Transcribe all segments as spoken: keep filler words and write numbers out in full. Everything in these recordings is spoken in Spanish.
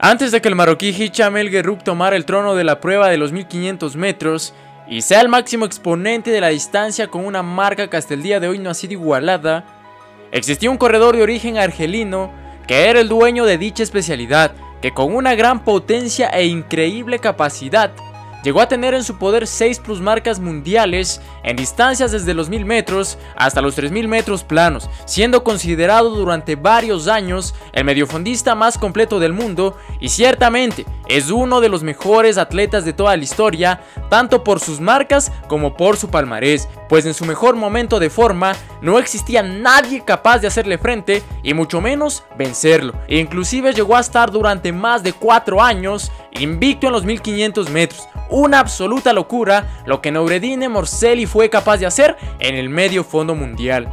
Antes de que el marroquí Hicham El Guerrouk tomara el trono de la prueba de los mil quinientos metros y sea el máximo exponente de la distancia con una marca que hasta el día de hoy no ha sido igualada, existía un corredor de origen argelino que era el dueño de dicha especialidad, que con una gran potencia e increíble capacidad llegó a tener en su poder seis plusmarcas mundiales en distancias desde los mil metros hasta los tres mil metros planos, siendo considerado durante varios años el mediofondista más completo del mundo y ciertamente es uno de los mejores atletas de toda la historia, tanto por sus marcas como por su palmarés, pues en su mejor momento de forma no existía nadie capaz de hacerle frente y mucho menos vencerlo, e inclusive llegó a estar durante más de cuatro años invicto en los mil quinientos metros. Una absoluta locura lo que Noureddine Morselli fue capaz de hacer en el medio fondo mundial.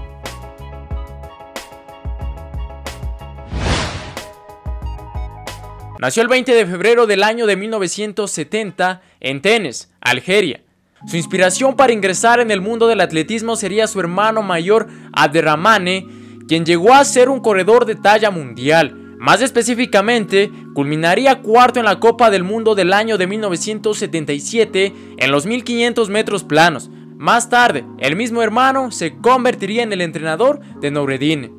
Nació el veinte de febrero del año de mil novecientos setenta en Ténès, Algeria. Su inspiración para ingresar en el mundo del atletismo sería su hermano mayor Abderrahmane, quien llegó a ser un corredor de talla mundial. Más específicamente, culminaría cuarto en la Copa del Mundo del año de mil novecientos setenta y siete en los mil quinientos metros planos. Más tarde, el mismo hermano se convertiría en el entrenador de Noureddine.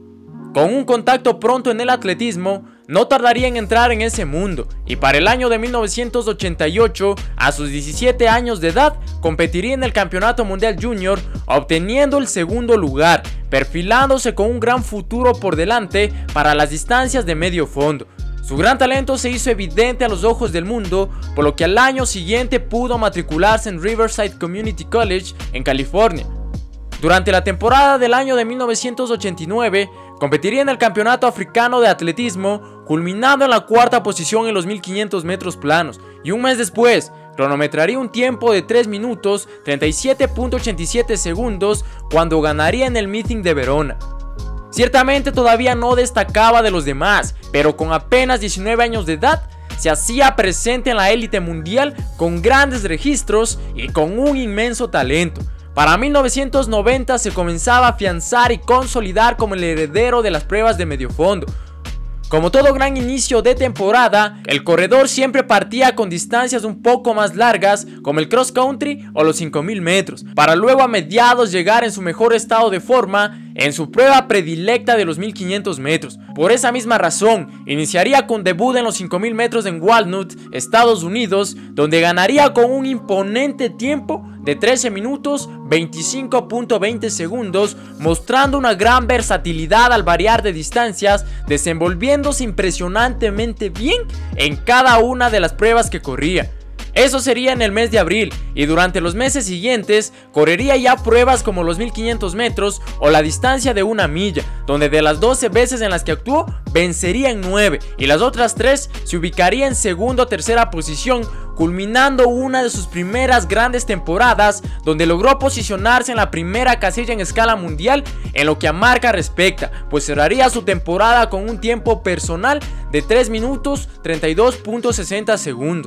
Con un contacto pronto en el atletismo, no tardaría en entrar en ese mundo y para el año de mil novecientos ochenta y ocho, a sus diecisiete años de edad, competiría en el Campeonato Mundial Junior, obteniendo el segundo lugar, perfilándose con un gran futuro por delante para las distancias de medio fondo. Su gran talento se hizo evidente a los ojos del mundo, por lo que al año siguiente pudo matricularse en Riverside Community College en California. Durante la temporada del año de mil novecientos ochenta y nueve, competiría en el Campeonato Africano de Atletismo, culminando en la cuarta posición en los mil quinientos metros planos, y un mes después, cronometraría un tiempo de tres minutos treinta y siete punto ochenta y siete segundos cuando ganaría en el Meeting de Verona. Ciertamente todavía no destacaba de los demás, pero con apenas diecinueve años de edad, se hacía presente en la élite mundial con grandes registros y con un inmenso talento. Para mil novecientos noventa se comenzaba a afianzar y consolidar como el heredero de las pruebas de medio fondo. Como todo gran inicio de temporada, el corredor siempre partía con distancias un poco más largas como el cross country o los cinco mil metros, para luego a mediados llegar en su mejor estado de forma en su prueba predilecta de los mil quinientos metros. Por esa misma razón, iniciaría con debut en los cinco mil metros en Walnut, Estados Unidos, donde ganaría con un imponente tiempo de trece minutos veinticinco punto veinte segundos, mostrando una gran versatilidad al variar de distancias, desenvolviéndose impresionantemente bien en cada una de las pruebas que corría. Eso sería en el mes de abril, y durante los meses siguientes correría ya pruebas como los mil quinientos metros o la distancia de una milla, donde de las doce veces en las que actuó, vencería en nueve y las otras tres se ubicaría en segunda o tercera posición, culminando una de sus primeras grandes temporadas, donde logró posicionarse en la primera casilla en escala mundial en lo que a marca respecta, pues cerraría su temporada con un tiempo personal de tres minutos treinta y dos punto sesenta segundos.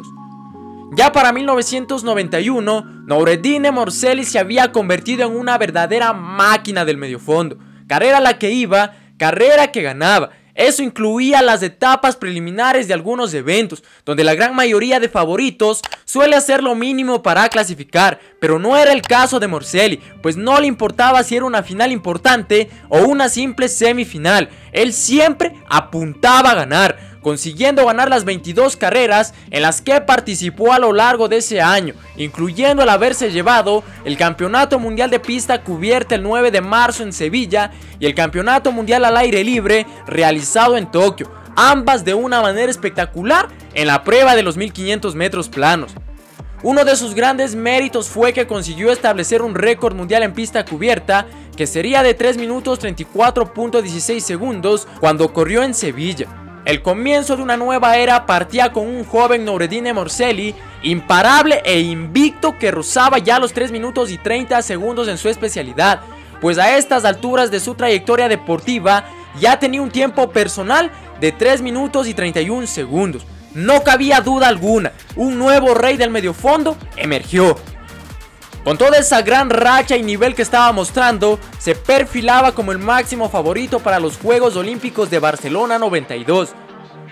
Ya para mil novecientos noventa y uno, Noureddine Morselli se había convertido en una verdadera máquina del mediofondo. Carrera a la que iba, carrera que ganaba. Eso incluía las etapas preliminares de algunos eventos, donde la gran mayoría de favoritos suele hacer lo mínimo para clasificar, pero no era el caso de Morselli, pues no le importaba si era una final importante o una simple semifinal. Él siempre apuntaba a ganar, consiguiendo ganar las veintidós carreras en las que participó a lo largo de ese año, incluyendo el haberse llevado el Campeonato Mundial de Pista Cubierta el nueve de marzo en Sevilla y el Campeonato Mundial al Aire Libre realizado en Tokio, ambas de una manera espectacular en la prueba de los mil quinientos metros planos. Uno de sus grandes méritos fue que consiguió establecer un récord mundial en pista cubierta que sería de tres minutos treinta y cuatro punto dieciséis segundos cuando corrió en Sevilla. El comienzo de una nueva era partía con un joven Noureddine Morselli imparable e invicto que rozaba ya los tres minutos y treinta segundos en su especialidad, pues a estas alturas de su trayectoria deportiva ya tenía un tiempo personal de tres minutos y treinta y un segundos. No cabía duda alguna, un nuevo rey del mediofondo emergió. Con toda esa gran racha y nivel que estaba mostrando, se perfilaba como el máximo favorito para los Juegos Olímpicos de Barcelona noventa y dos.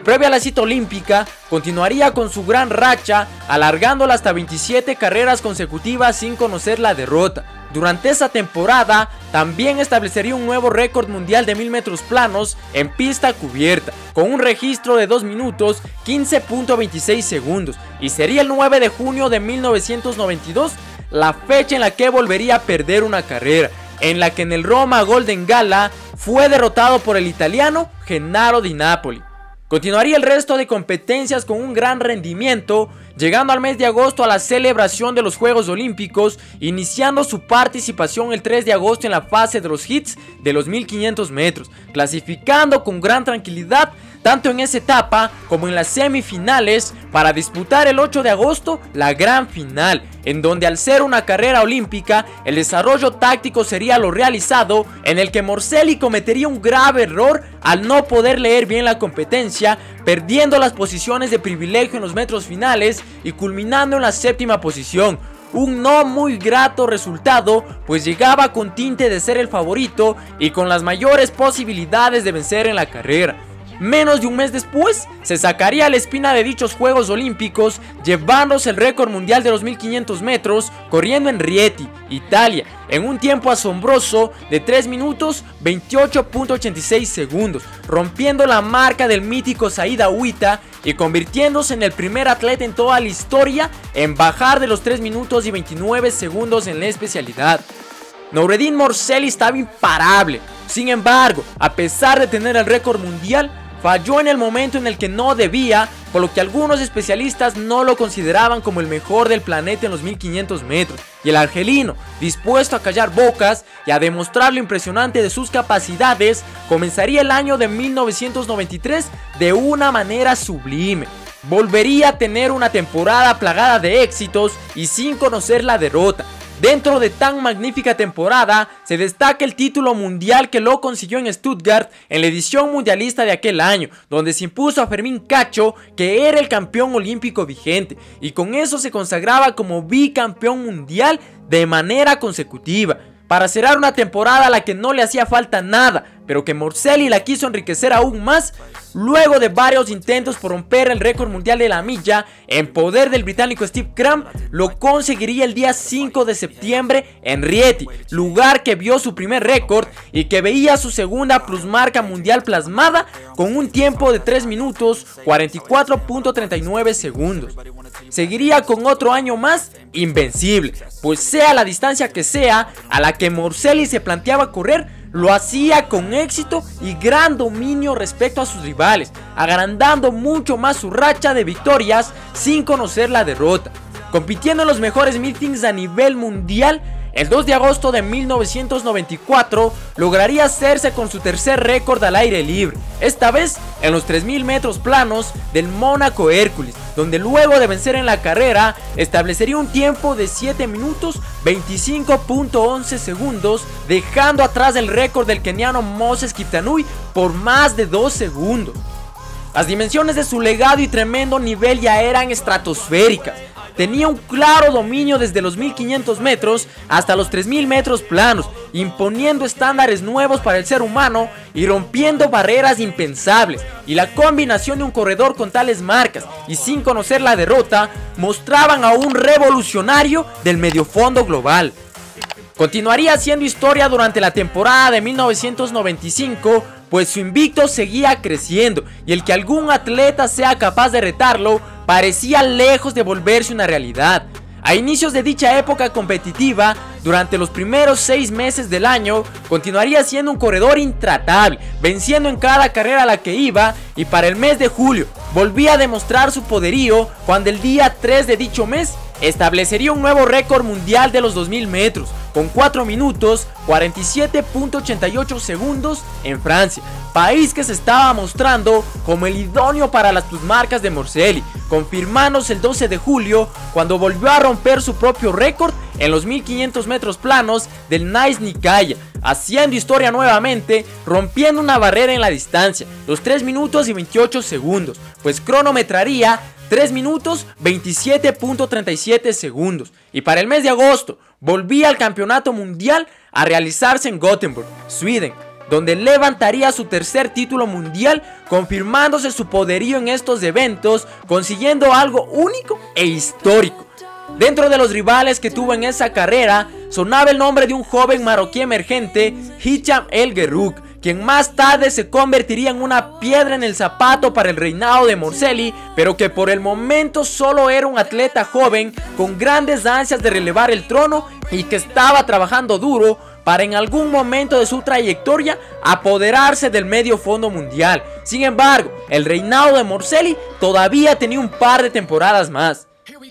Previa a la cita olímpica, continuaría con su gran racha, alargándola hasta veintisiete carreras consecutivas sin conocer la derrota. Durante esa temporada, también establecería un nuevo récord mundial de mil metros planos en pista cubierta, con un registro de dos minutos quince punto veintiséis segundos, y sería el nueve de junio de mil novecientos noventa y dos la fecha en la que volvería a perder una carrera, en la que en el Roma Golden Gala fue derrotado por el italiano Gennaro Di Napoli. Continuaría el resto de competencias con un gran rendimiento, llegando al mes de agosto a la celebración de los Juegos Olímpicos, iniciando su participación el tres de agosto en la fase de los hits de los mil quinientos metros, clasificando con gran tranquilidad tanto en esa etapa como en las semifinales, para disputar el ocho de agosto la gran final, en donde al ser una carrera olímpica, el desarrollo táctico sería lo realizado, en el que Morselli cometería un grave error al no poder leer bien la competencia, perdiendo las posiciones de privilegio en los metros finales y culminando en la séptima posición. Un no muy grato resultado, pues llegaba con tinte de ser el favorito y con las mayores posibilidades de vencer en la carrera. Menos de un mes después, se sacaría la espina de dichos Juegos Olímpicos, llevándose el récord mundial de los mil quinientos metros, corriendo en Rieti, Italia, en un tiempo asombroso de tres minutos veintiocho punto ochenta y seis segundos, rompiendo la marca del mítico Said Aouita y convirtiéndose en el primer atleta en toda la historia en bajar de los tres minutos y veintinueve segundos en la especialidad. Noureddin Morselli estaba imparable. Sin embargo, a pesar de tener el récord mundial, falló en el momento en el que no debía, por lo que algunos especialistas no lo consideraban como el mejor del planeta en los mil quinientos metros. Y el argelino, dispuesto a callar bocas y a demostrar lo impresionante de sus capacidades, comenzaría el año de mil novecientos noventa y tres de una manera sublime. Volvería a tener una temporada plagada de éxitos y sin conocer la derrota. Dentro de tan magnífica temporada, se destaca el título mundial que lo consiguió en Stuttgart en la edición mundialista de aquel año, donde se impuso a Fermín Cacho, que era el campeón olímpico vigente, y con eso se consagraba como bicampeón mundial de manera consecutiva, para cerrar una temporada a la que no le hacía falta nada, pero que Morselli la quiso enriquecer aún más. Luego de varios intentos por romper el récord mundial de la milla en poder del británico Steve Cram, lo conseguiría el día cinco de septiembre en Rieti, lugar que vio su primer récord y que veía su segunda plusmarca mundial plasmada con un tiempo de tres minutos cuarenta y cuatro punto treinta y nueve segundos. Seguiría con otro año más invencible, pues sea la distancia que sea a la que Morselli se planteaba correr, lo hacía con éxito y gran dominio respecto a sus rivales, agrandando mucho más su racha de victorias sin conocer la derrota. Compitiendo en los mejores meetings a nivel mundial, el dos de agosto de mil novecientos noventa y cuatro lograría hacerse con su tercer récord al aire libre, esta vez en los tres mil metros planos del Mónaco Hércules, donde luego de vencer en la carrera establecería un tiempo de siete minutos veinticinco punto once segundos, dejando atrás el récord del keniano Moses Kiptanui por más de dos segundos. Las dimensiones de su legado y tremendo nivel ya eran estratosféricas. Tenía un claro dominio desde los mil quinientos metros hasta los tres mil metros planos, imponiendo estándares nuevos para el ser humano y rompiendo barreras impensables. Y la combinación de un corredor con tales marcas y sin conocer la derrota mostraban a un revolucionario del mediofondo global. Continuaría haciendo historia durante la temporada de mil novecientos noventa y cinco, pues su invicto seguía creciendo y el que algún atleta sea capaz de retarlo parecía lejos de volverse una realidad. A inicios de dicha época competitiva, durante los primeros seis meses del año, continuaría siendo un corredor intratable, venciendo en cada carrera a la que iba, y para el mes de julio volvía a demostrar su poderío cuando el día tres de dicho mes establecería un nuevo récord mundial de los dos mil metros, con cuatro minutos cuarenta y siete punto ochenta y ocho segundos en Francia, país que se estaba mostrando como el idóneo para las plusmarcas de Morselli, confirmándose el doce de julio cuando volvió a romper su propio récord en los mil quinientos metros planos del Nice Nikaya, haciendo historia nuevamente, rompiendo una barrera en la distancia, los tres minutos y veintiocho segundos, pues cronometraría tres minutos veintisiete punto treinta y siete segundos. Y para el mes de agosto volvía al campeonato mundial a realizarse en Gothenburg, Sweden, donde levantaría su tercer título mundial, confirmándose su poderío en estos eventos, consiguiendo algo único e histórico. Dentro de los rivales que tuvo en esa carrera, sonaba el nombre de un joven marroquí emergente, Hicham El Guerrouj, quien más tarde se convertiría en una piedra en el zapato para el reinado de Morcelli, pero que por el momento solo era un atleta joven con grandes ansias de relevar el trono y que estaba trabajando duro para en algún momento de su trayectoria apoderarse del medio fondo mundial. Sin embargo, el reinado de Morcelli todavía tenía un par de temporadas más.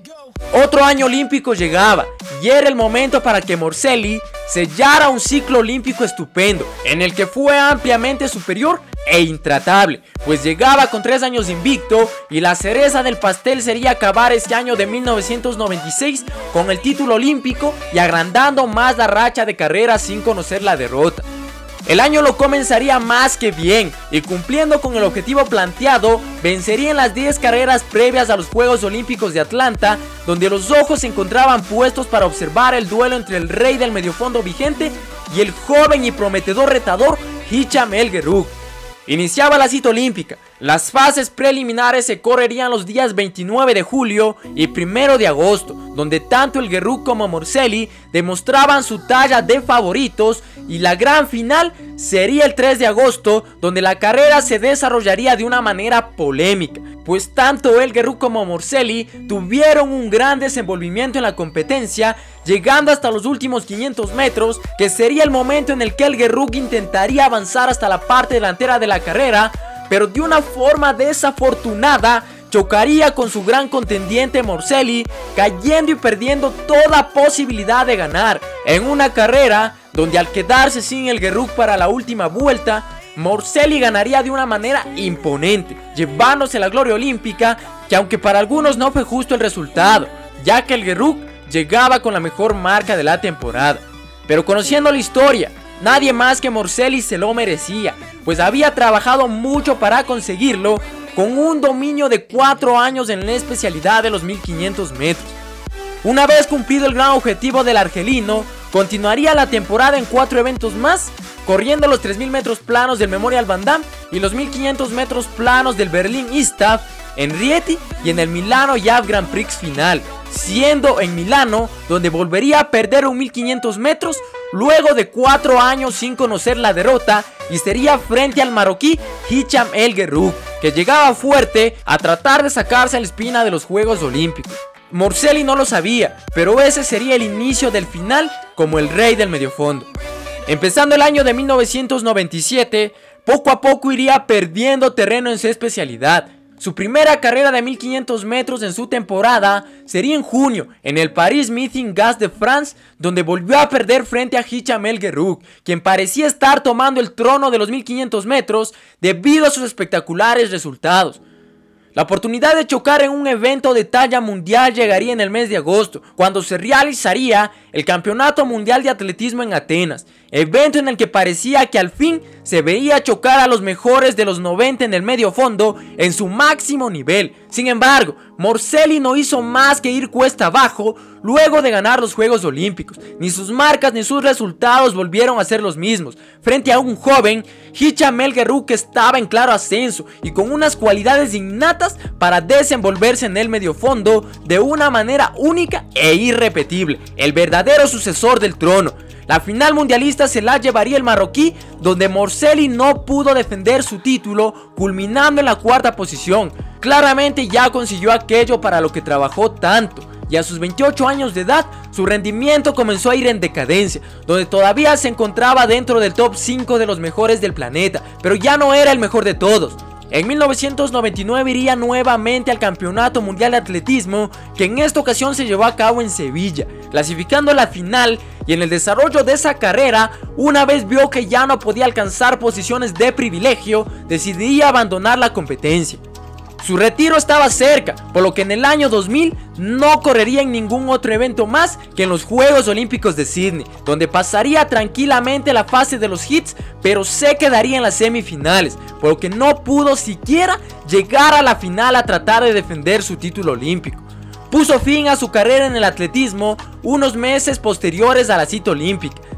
Otro año olímpico llegaba y era el momento para que Morcelli sellara un ciclo olímpico estupendo, en el que fue ampliamente superior e intratable, pues llegaba con tres años invicto, y la cereza del pastel sería acabar este año de mil novecientos noventa y seis con el título olímpico y agrandando más la racha de carreras sin conocer la derrota. El año lo comenzaría más que bien y, cumpliendo con el objetivo planteado, vencería en las diez carreras previas a los Juegos Olímpicos de Atlanta, donde los ojos se encontraban puestos para observar el duelo entre el rey del mediofondo vigente y el joven y prometedor retador Hicham El Guerrouj. Iniciaba la cita olímpica. Las fases preliminares se correrían los días veintinueve de julio y primero de agosto, donde tanto el Guerrouj como Morcelli demostraban su talla de favoritos, y la gran final sería el tres de agosto, donde la carrera se desarrollaría de una manera polémica, pues tanto el Guerrouj como Morcelli tuvieron un gran desenvolvimiento en la competencia, llegando hasta los últimos quinientos metros, que sería el momento en el que el Guerrouj intentaría avanzar hasta la parte delantera de la carrera, pero de una forma desafortunada chocaría con su gran contendiente Morcelli, cayendo y perdiendo toda posibilidad de ganar en una carrera donde, al quedarse sin el Guerrouj para la última vuelta, Morcelli ganaría de una manera imponente, llevándose la gloria olímpica, que aunque para algunos no fue justo el resultado, ya que el Guerrouj llegaba con la mejor marca de la temporada. Pero conociendo la historia, nadie más que Morcelli se lo merecía, pues había trabajado mucho para conseguirlo, con un dominio de cuatro años en la especialidad de los mil quinientos metros. Una vez cumplido el gran objetivo del argelino, continuaría la temporada en cuatro eventos más, corriendo los tres mil metros planos del Memorial Van Damme y los mil quinientos metros planos del Berlín Istaf, en Rieti y en el Milano Yacht Grand Prix final, siendo en Milano donde volvería a perder un mil quinientos metros luego de cuatro años sin conocer la derrota, y sería frente al marroquí Hicham El Guerrouj, que llegaba fuerte a tratar de sacarse la espina de los Juegos Olímpicos. Morcelli no lo sabía, pero ese sería el inicio del final como el rey del mediofondo. Empezando el año de mil novecientos noventa y siete, poco a poco iría perdiendo terreno en su especialidad. Su primera carrera de mil quinientos metros en su temporada sería en junio, en el Paris Meeting Gas de France, donde volvió a perder frente a Hicham El Guerrouj, quien parecía estar tomando el trono de los mil quinientos metros debido a sus espectaculares resultados. La oportunidad de chocar en un evento de talla mundial llegaría en el mes de agosto, cuando se realizaría el Campeonato Mundial de Atletismo en Atenas, evento en el que parecía que al fin se veía chocar a los mejores de los noventa en el medio fondo en su máximo nivel. Sin embargo, Morcelli no hizo más que ir cuesta abajo luego de ganar los Juegos Olímpicos. Ni sus marcas ni sus resultados volvieron a ser los mismos, frente a un joven Hicham El Guerrouj que estaba en claro ascenso y con unas cualidades innatas para desenvolverse en el mediofondo de una manera única e irrepetible, el verdadero sucesor del trono. La final mundialista se la llevaría el marroquí, donde Morcelli no pudo defender su título, culminando en la cuarta posición. Claramente ya consiguió aquello para lo que trabajó tanto, y a sus veintiocho años de edad su rendimiento comenzó a ir en decadencia, donde todavía se encontraba dentro del top cinco de los mejores del planeta, pero ya no era el mejor de todos. En mil novecientos noventa y nueve iría nuevamente al Campeonato Mundial de Atletismo, que en esta ocasión se llevó a cabo en Sevilla, clasificando a la final, y en el desarrollo de esa carrera, una vez vio que ya no podía alcanzar posiciones de privilegio, decidiría abandonar la competencia. Su retiro estaba cerca, por lo que en el año dos mil no correría en ningún otro evento más que en los Juegos Olímpicos de Sydney, donde pasaría tranquilamente la fase de los hits, pero se quedaría en las semifinales, por lo que no pudo siquiera llegar a la final a tratar de defender su título olímpico. Puso fin a su carrera en el atletismo unos meses posteriores a la cita olímpica,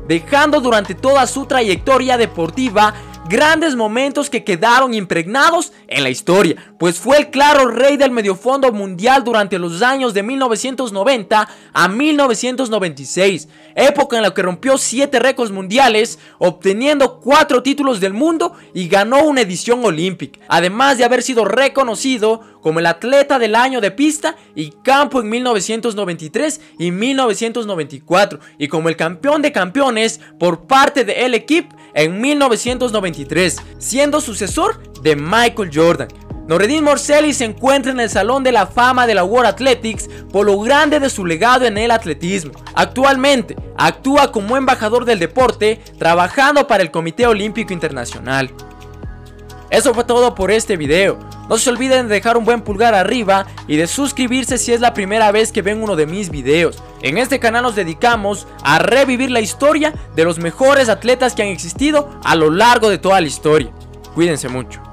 dejando durante toda su trayectoria deportiva grandes momentos que quedaron impregnados en la historia, pues fue el claro rey del mediofondo mundial durante los años de mil novecientos noventa a mil novecientos noventa y seis, época en la que rompió siete récords mundiales, obteniendo cuatro títulos del mundo y ganó una edición olímpica, además de haber sido reconocido como el atleta del año de pista y campo en mil novecientos noventa y tres y mil novecientos noventa y cuatro, y como el campeón de campeones por parte de El Equipo en mil novecientos noventa y tres, siendo sucesor de Michael Jordan. Noureddin Morcelli se encuentra en el Salón de la Fama de la World Athletics por lo grande de su legado en el atletismo. Actualmente actúa como embajador del deporte, trabajando para el Comité Olímpico Internacional. Eso fue todo por este video. No se olviden de dejar un buen pulgar arriba y de suscribirse si es la primera vez que ven uno de mis videos. En este canal nos dedicamos a revivir la historia de los mejores atletas que han existido a lo largo de toda la historia. Cuídense mucho.